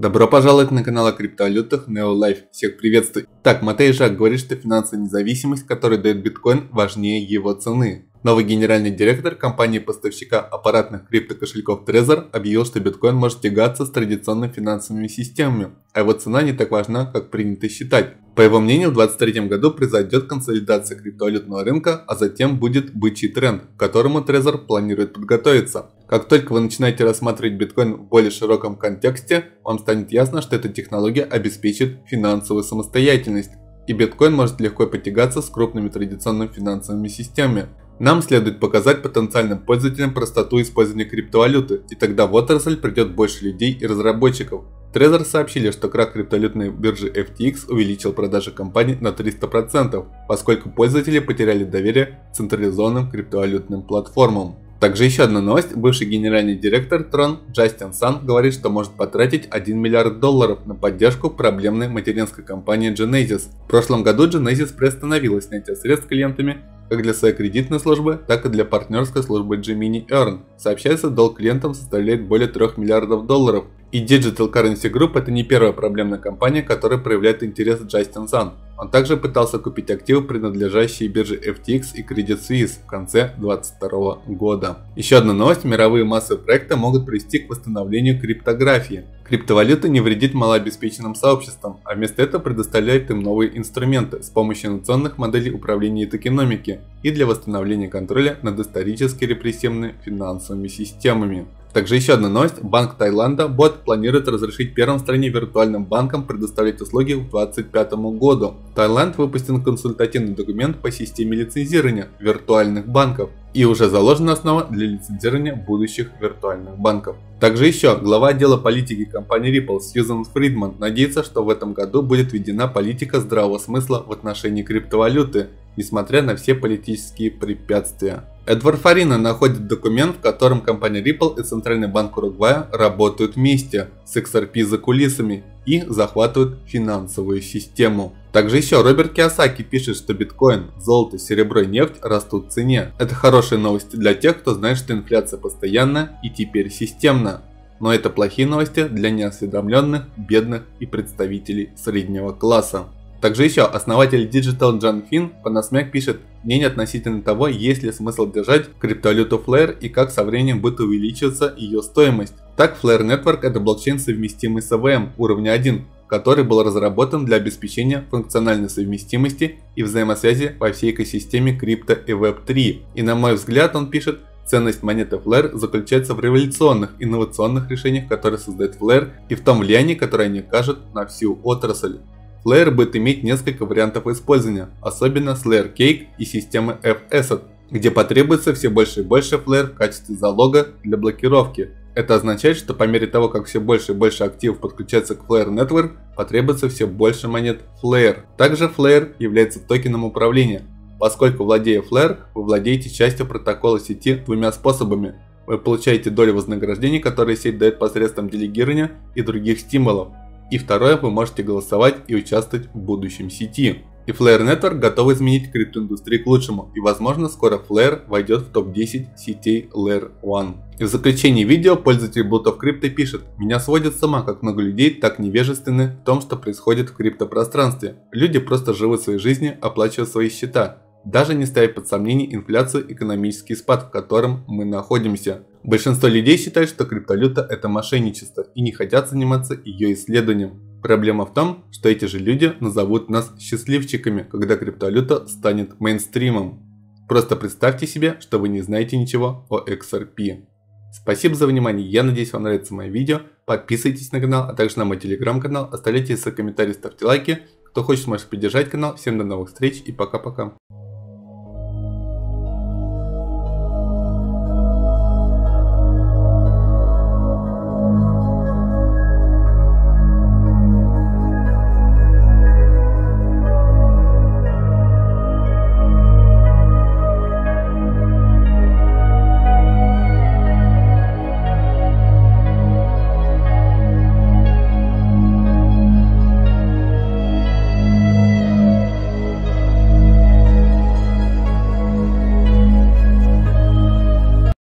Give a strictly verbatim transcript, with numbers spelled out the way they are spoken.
Добро пожаловать на канал о криптовалютах Neolife. Всех приветствую. Так, Матей Жак говорит, что финансовая независимость, которую дает биткоин, важнее его цены. Новый генеральный директор компании-поставщика аппаратных криптокошельков Trezor объявил, что биткоин может тягаться с традиционными финансовыми системами, а его цена не так важна, как принято считать. По его мнению, в две тысячи двадцать третьем году произойдет консолидация криптовалютного рынка, а затем будет бычий тренд, к которому Trezor планирует подготовиться. Как только вы начинаете рассматривать биткоин в более широком контексте, вам станет ясно, что эта технология обеспечит финансовую самостоятельность, и биткоин может легко потягаться с крупными традиционными финансовыми системами. Нам следует показать потенциальным пользователям простоту использования криптовалюты, и тогда в отрасль придет больше людей и разработчиков. Trezor сообщили, что крах криптовалютной биржи эф ти экс увеличил продажи компаний на триста процентов, поскольку пользователи потеряли доверие к централизованным криптовалютным платформам. Также еще одна новость. Бывший генеральный директор Tron Джастин Сан говорит, что может потратить один миллиард долларов на поддержку проблемной материнской компании Genesis. В прошлом году Genesis приостановила снятие средств клиентами как для своей кредитной службы, так и для партнерской службы Gemini Earn. Сообщается, долг клиентам составляет более трёх миллиардов долларов. И Digital Currency Group — это не первая проблемная компания, которая проявляет интерес Джастин Сан. Он также пытался купить активы, принадлежащие бирже эф ти экс и Credit Suisse в конце две тысячи двадцать второго года. Еще одна новость. Мировые массовые проекты могут привести к восстановлению криптографии. Криптовалюта не вредит малообеспеченным сообществам, а вместо этого предоставляет им новые инструменты с помощью инновационных моделей управления и токеномики и для восстановления контроля над исторически репрессивными финансовыми системами. Также еще одна новость. Банк Таиланда бот планирует разрешить первым в стране виртуальным банкам предоставлять услуги к две тысячи двадцать пятому году. Таиланд выпустил консультативный документ по системе лицензирования виртуальных банков, и уже заложена основа для лицензирования будущих виртуальных банков. Также еще глава отдела политики компании Ripple Сьюзан Фридман надеется, что в этом году будет введена политика здравого смысла в отношении криптовалюты, несмотря на все политические препятствия. Эдвард Фарина находит документ, в котором компания Ripple и Центральный банк Уругвая работают вместе с икс ар пи за кулисами и захватывают финансовую систему. Также еще Роберт Кийосаки пишет, что биткоин, золото, серебро и нефть растут в цене. Это хорошие новости для тех, кто знает, что инфляция постоянна и теперь системна. Но это плохие новости для неосведомленных, бедных и представителей среднего класса. Также еще основатель Digital Джан Фин Панасмяк пишет мнение относительно того, есть ли смысл держать криптовалюту Flare и как со временем будет увеличиваться ее стоимость. Так, Flare Network — это блокчейн, совместимый с и ви эм уровня один, который был разработан для обеспечения функциональной совместимости и взаимосвязи во всей экосистеме крипто и веб три. И на мой взгляд, он пишет, ценность монеты Flare заключается в революционных, инновационных решениях, которые создает Flare, и в том влиянии, которое они окажут на всю отрасль. Flare будет иметь несколько вариантов использования, особенно с Layer Cake и системой F-Asset, где потребуется все больше и больше Flare в качестве залога для блокировки. Это означает, что по мере того, как все больше и больше активов подключаются к Flare Network, потребуется все больше монет Flare. Также Flare является токеном управления. Поскольку, владея Flare, вы владеете частью протокола сети двумя способами. Вы получаете долю вознаграждений, которые сеть дает посредством делегирования и других стимулов. И второе, вы можете голосовать и участвовать в будущем сети. И Flare Network готов изменить криптоиндустрию к лучшему, и возможно скоро Flare войдет в топ десять сетей Layer один. И в заключении видео пользователь Blood of Crypto пишет: «Меня сводит с ума, как много людей так невежественны в том, что происходит в криптопространстве. Люди просто живут своей жизнью, оплачивая свои счета, даже не ставя под сомнение инфляцию и экономический спад, в котором мы находимся. Большинство людей считают, что криптовалюта – это мошенничество и не хотят заниматься ее исследованием. Проблема в том, что эти же люди назовут нас счастливчиками, когда криптовалюта станет мейнстримом. Просто представьте себе, что вы не знаете ничего о икс ар пи. Спасибо за внимание, я надеюсь, вам нравится мое видео. Подписывайтесь на канал, а также на мой телеграм-канал, оставляйте свои комментарии, ставьте лайки. Кто хочет, может поддержать канал. Всем до новых встреч и пока-пока.